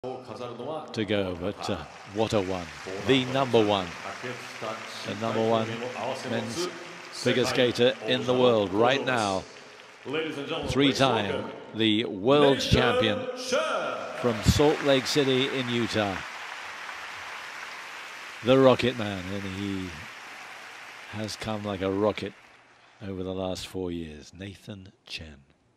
to go, but what a one. The number one men's figure skater in the world right now. Three-time the world champion from Salt Lake City in Utah. The Rocket Man, and he has come like a rocket over the last 4 years. Nathan Chen.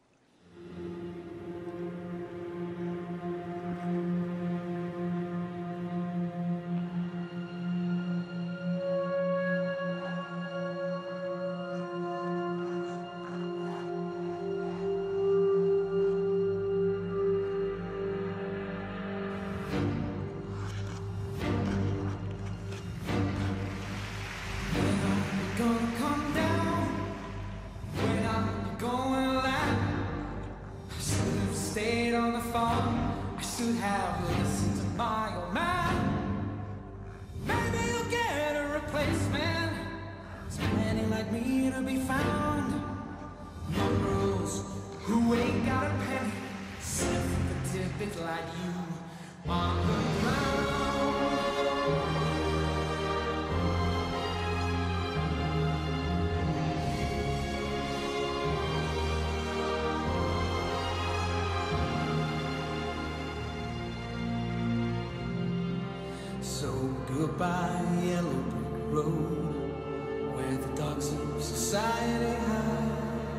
Goodbye, yellow brick road, where the dogs of society hide.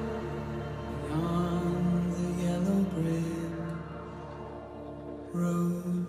Beyond the yellow brick road.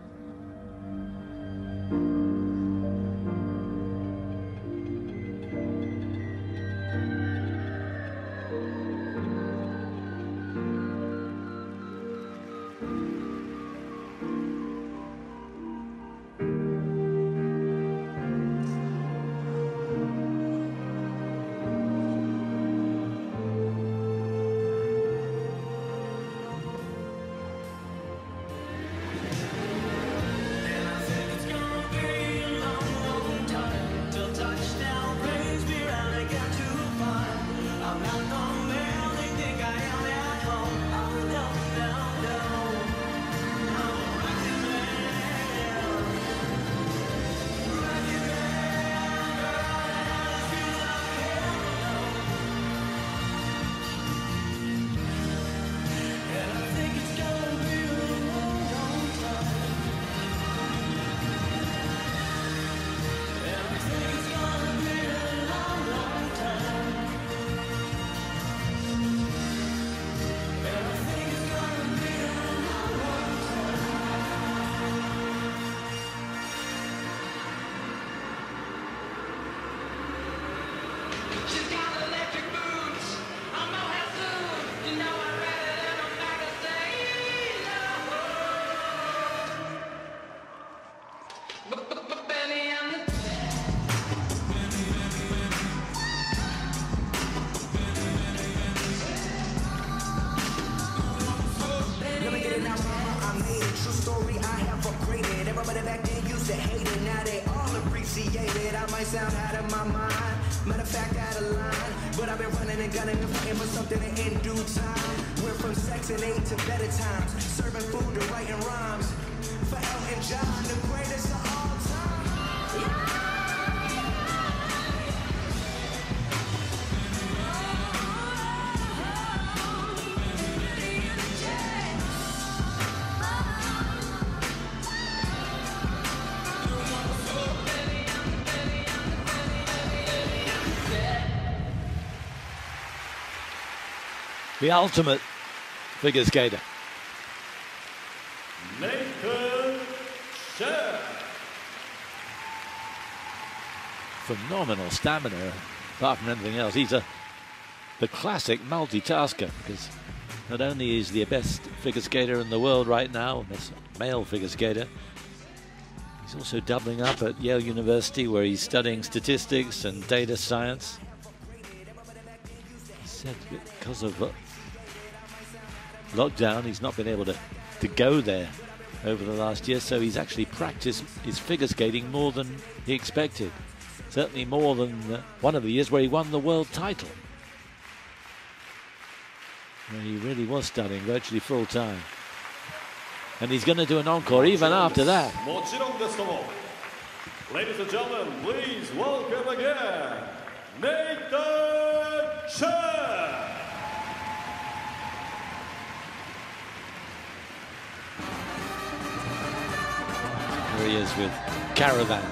Sound out of my mind. Matter of fact, out of line. But I've been running and gunning and fighting for something in due time. We're from Section 8 to better times. Serving food to writing rhymes. For Elton John, the greatest of all time. Yeah. The ultimate figure skater. Nathan Chen. Phenomenal stamina, apart from anything else. He's the classic multitasker, because not only is he the best figure skater in the world right now, best male figure skater, he's also doubling up at Yale University, where he's studying statistics and data science. He said because of lockdown, he's not been able to go there over the last year, so he's actually practiced his figure skating more than he expected. Certainly more than one of the years where he won the world title. He really was studying virtually full time. And he's going to do an encore even after that. もちろんですとも。Ladies and gentlemen, please welcome again, Nathan Chen. Here he is with Caravan.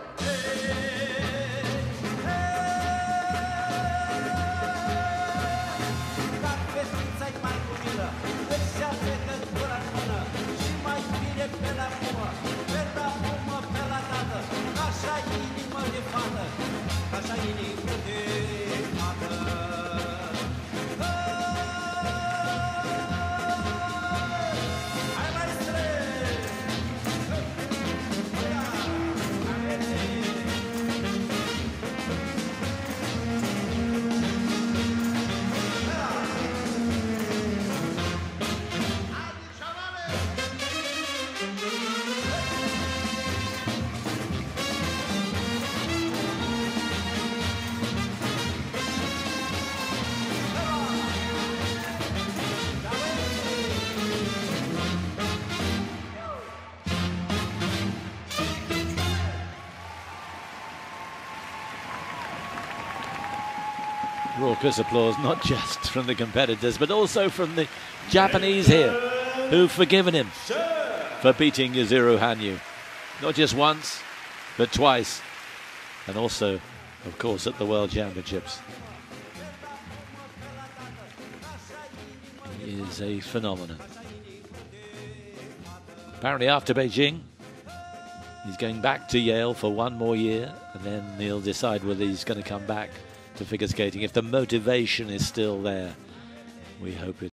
Raucous applause, not just from the competitors, but also from the Japanese here, who've forgiven him for beating Yuzuru Hanyu. Not just once, but twice. And also, of course, at the World Championships. He is a phenomenon. Apparently after Beijing, he's going back to Yale for one more year, and then he'll decide whether he's going to come back to figure skating. If the motivation is still there, we hope it